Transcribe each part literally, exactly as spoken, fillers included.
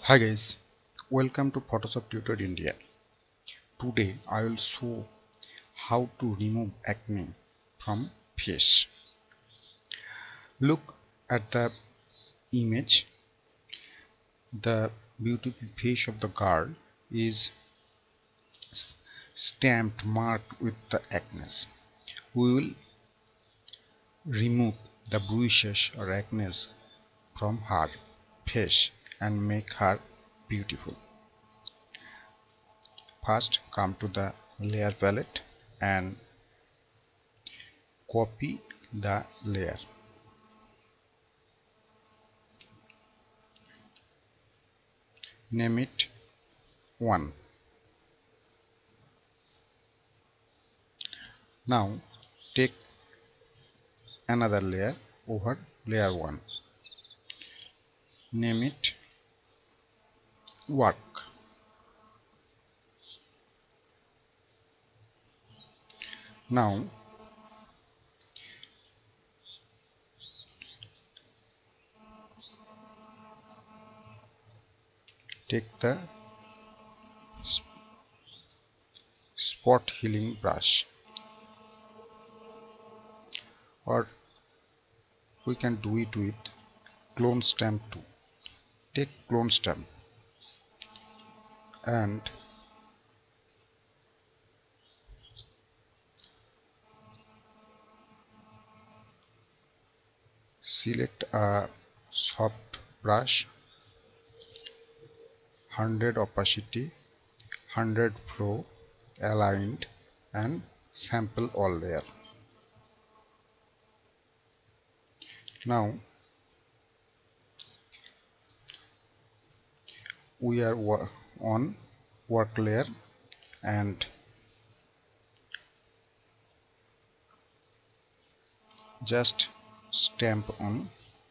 Hi guys, welcome to Photoshop Tutor India. Today I will show how to remove acne from face. Look at the image. The beautiful face of the girl is stamped marked with the acne. We will remove the bruises or acne from her face and make her beautiful. First, come to the layer palette and copy the layer. Name it one. Now take another layer over layer one. Name it work. Now take the spot healing brush, or we can do it with clone stamp too. Take clone stamp and select a soft brush, one hundred opacity, one hundred flow, aligned, and sample all layer. Now we are on work layer and just stamp on.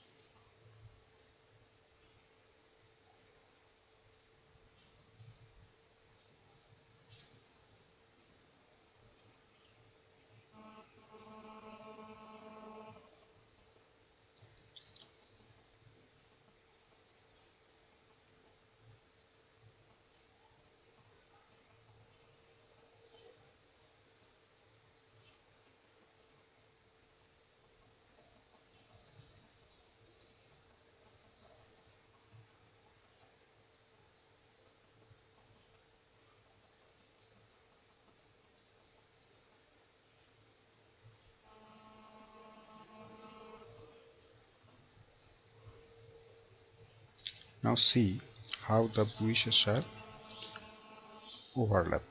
Now see how the bushes are overlap.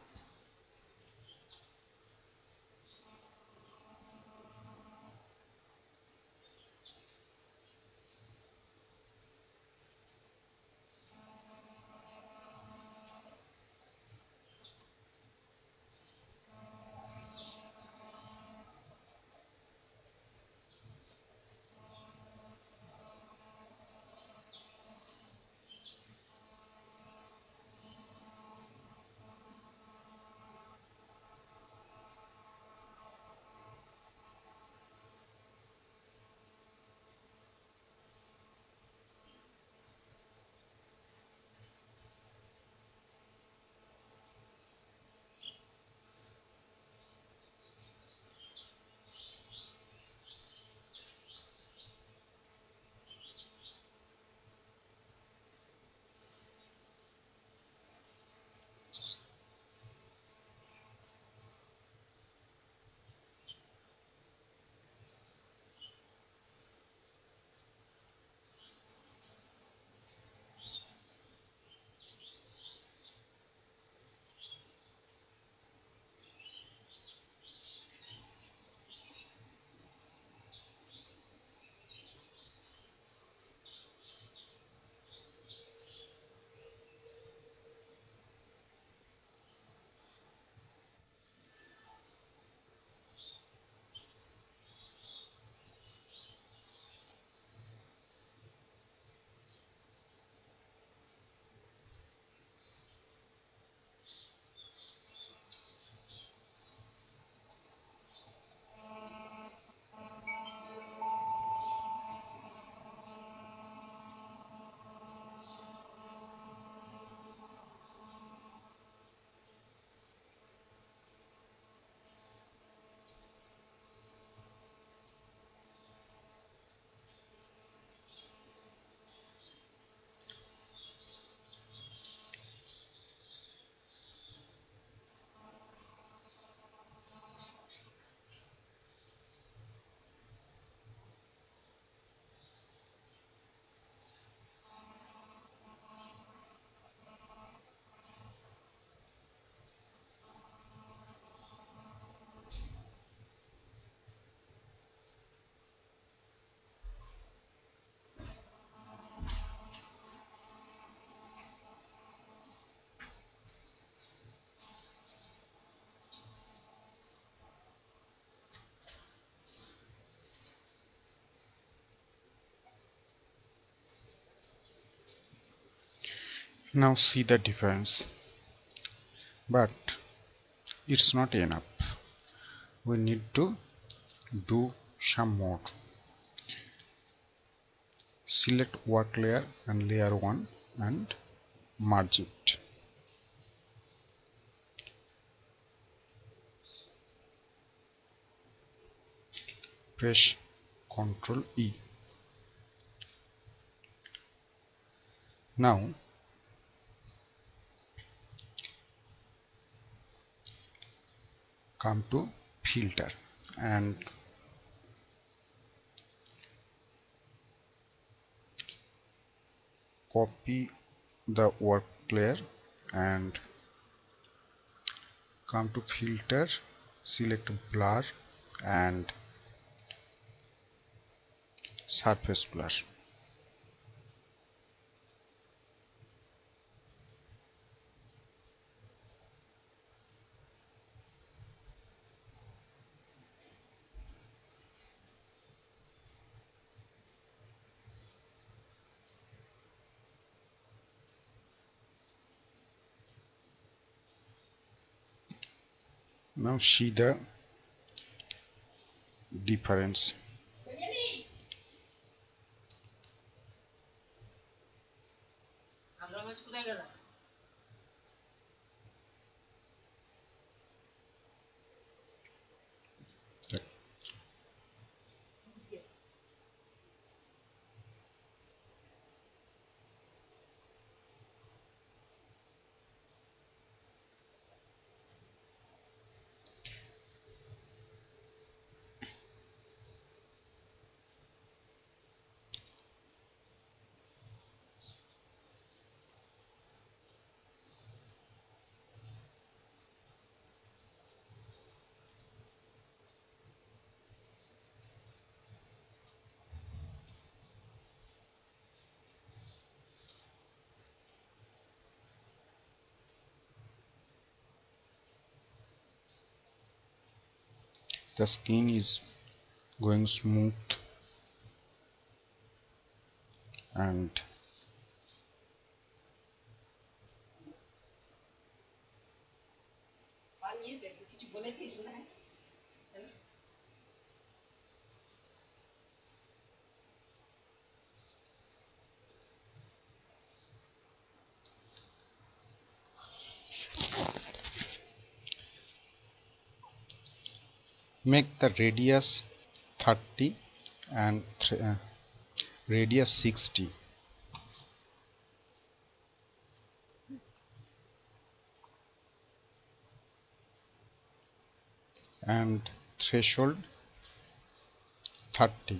Now see the difference, but it's not enough. We need to do some more. Select work layer and layer one and merge it. Press Ctrl E. Now come to filter and copy the work layer and come to filter, select blur and surface blur. Now see the difference. The skin is going smooth and make the radius thirty and uh, radius sixty and threshold thirty.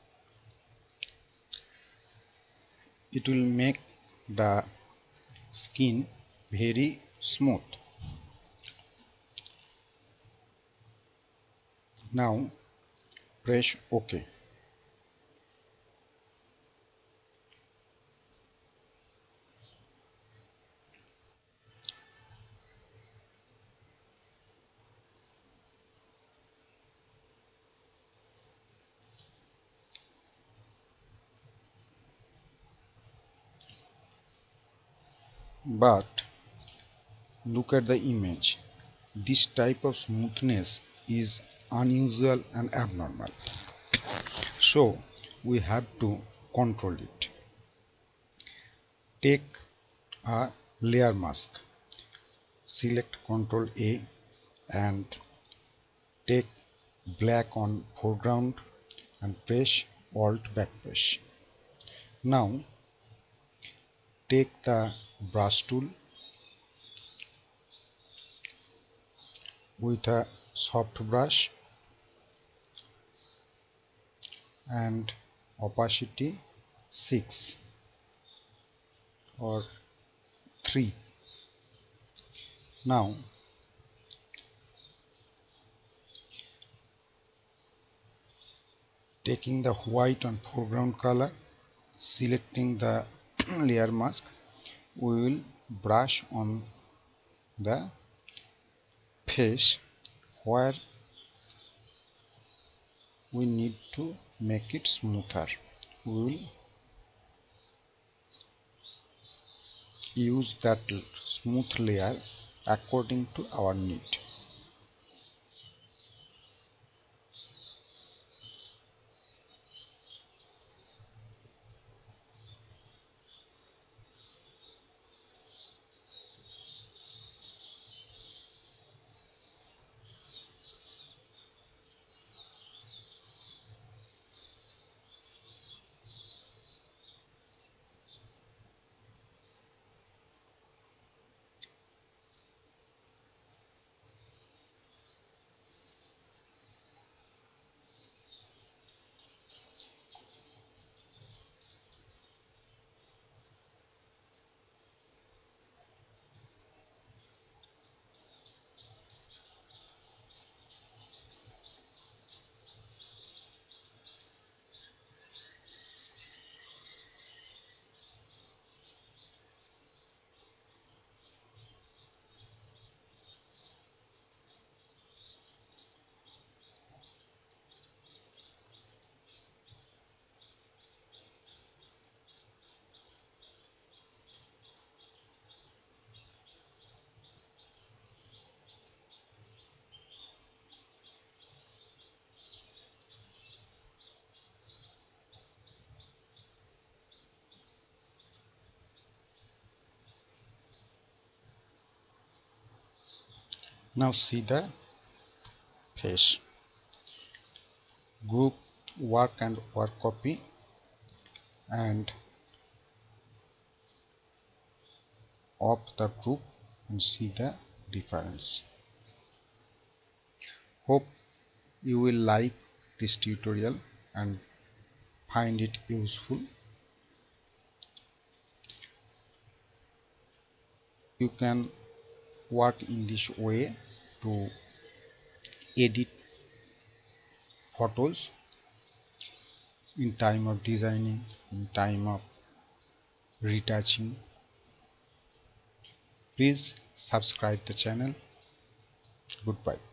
It will make the skin very smooth. Now press OK. But look at the image. This type of smoothness is unusual and abnormal. So we have to control it. Take a layer mask. Select Ctrl A and take black on foreground and press Alt backpress. Now take the brush tool with a soft brush and opacity six or three. Now taking the white on foreground color, selecting the layer mask, we will brush on the face where we need to make it smoother. We will use that smooth layer according to our need. Now see the face. Group work and work copy and of the group and see the difference. Hope you will like this tutorial and find it useful. You can work in this way to edit photos in time of designing, in time of retouching. Please subscribe the channel. Goodbye.